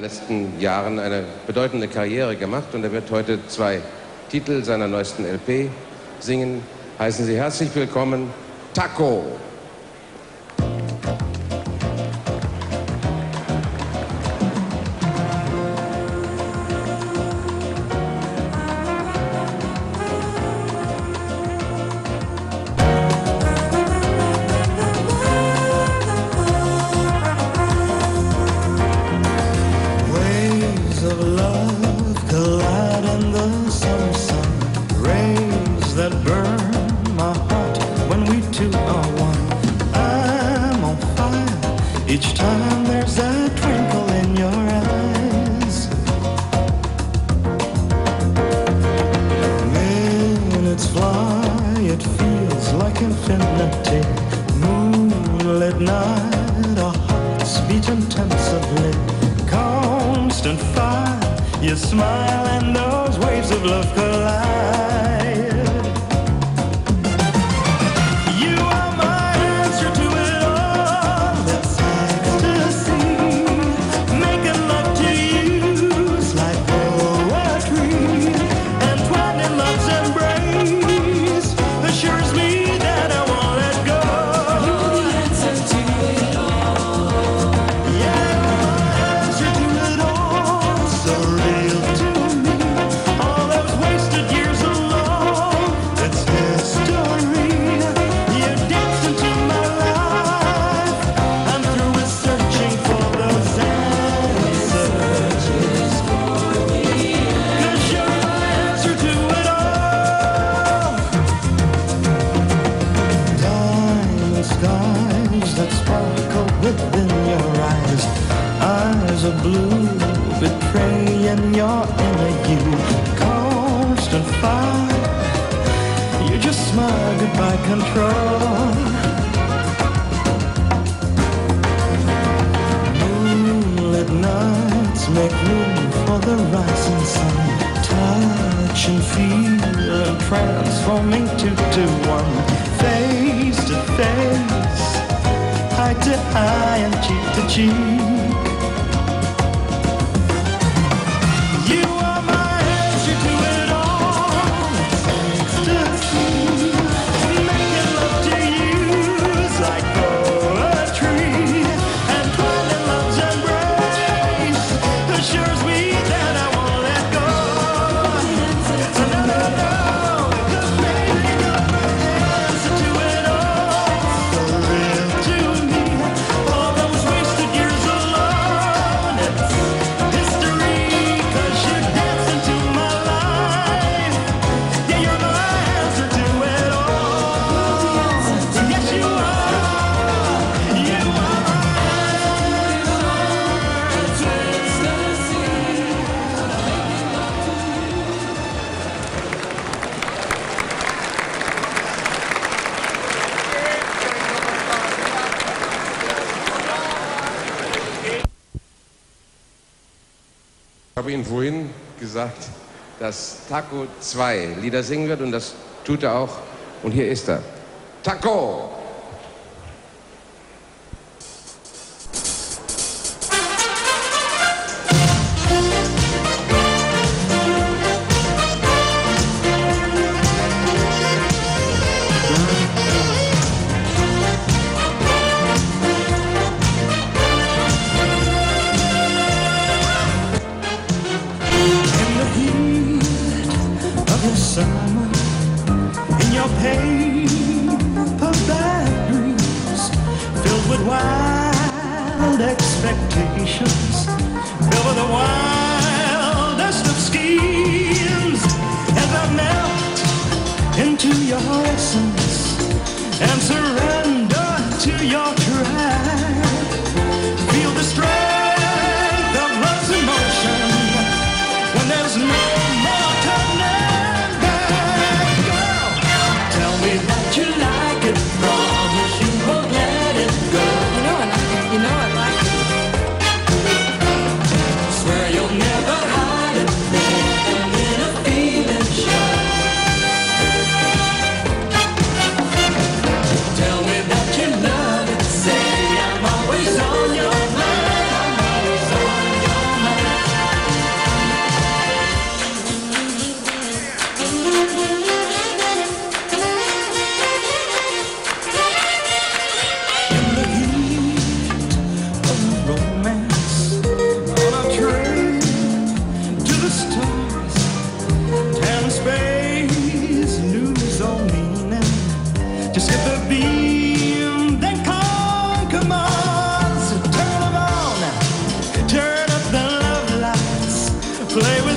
letzten Jahren eine bedeutende Karriere gemacht und er wird heute 2 Titel seiner neuesten LP singen. Heißen Sie herzlich willkommen, Taco. Each time there's a twinkle in your eyes. Minutes fly, it feels like infinity. Moonlit night, our hearts beat intensively. Constant fire, you smile and those waves of love collide. Eyes of blue betraying your inner you. Constant fire, you just smile goodbye control. Moonlit nights make room for the rising sun. Touch and feel and transforming two to one. Face to face, eye to eye and cheek to cheek. You are my answer to it all. Ecstasy, making love to you is like poetry, and finding love's embrace assures me that I won't let go. No, 'cause baby, you're my answer to it all. So real to me, all those wasted years alone. It's history, 'cause you dance into my life. Yeah, you're my answer to it all. Yes, you are. You are Ich habe Ihnen vorhin gesagt, dass Taco 2 Lieder singen wird und das tut er auch. Und hier ist er. Taco! summer in your paper bag dreams, filled with wild expectations, filled with the wildest of schemes. As I melt into your essence and surrender to your track, feel the strength of love's emotion when there's no more turning back. Girl, tell me that you like it, promise you won't let it go. You know I like it, you know I like it. Swear you'll never hide it, never let a feeling show. Tell me that you love it, say I play with